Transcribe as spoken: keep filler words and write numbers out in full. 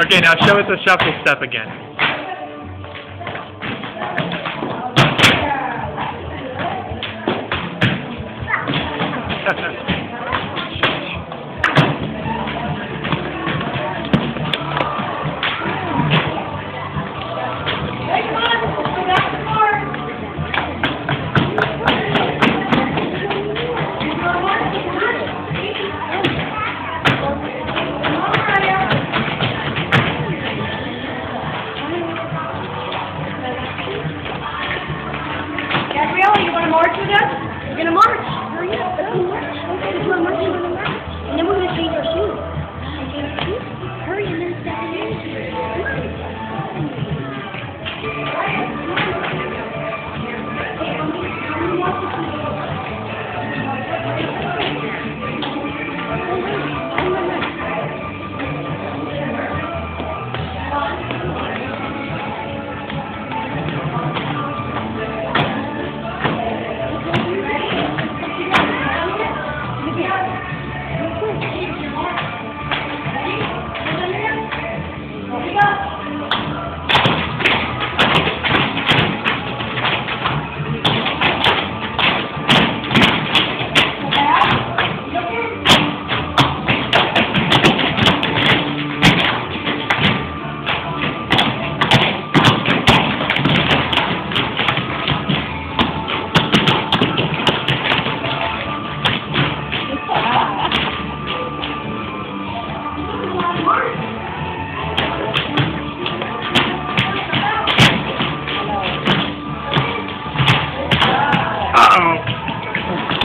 Okay, now show us a shuffle step again. Gabriella, you want to march with us? We're going to march. Hurry up. Let's march. Okay, let's march. We're going to march. And then we're going to change our shoes. Change our shoes. Hurry, and then step in. Uh-oh.